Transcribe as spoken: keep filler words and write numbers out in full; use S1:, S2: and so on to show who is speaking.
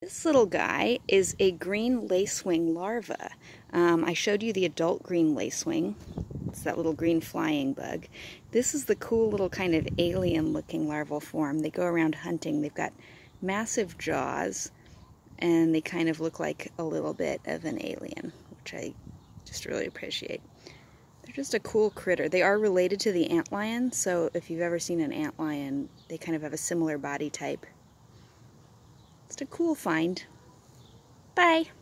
S1: This little guy is a green lacewing larva. Um, I showed you the adult green lacewing. It's that little green flying bug. This is the cool little kind of alien looking larval form. They go around hunting. They've got massive jaws and they kind of look like a little bit of an alien, which I just really appreciate. They're just a cool critter. They are related to the antlion, so if you've ever seen an antlion, they kind of have a similar body type. Just a cool find. Bye!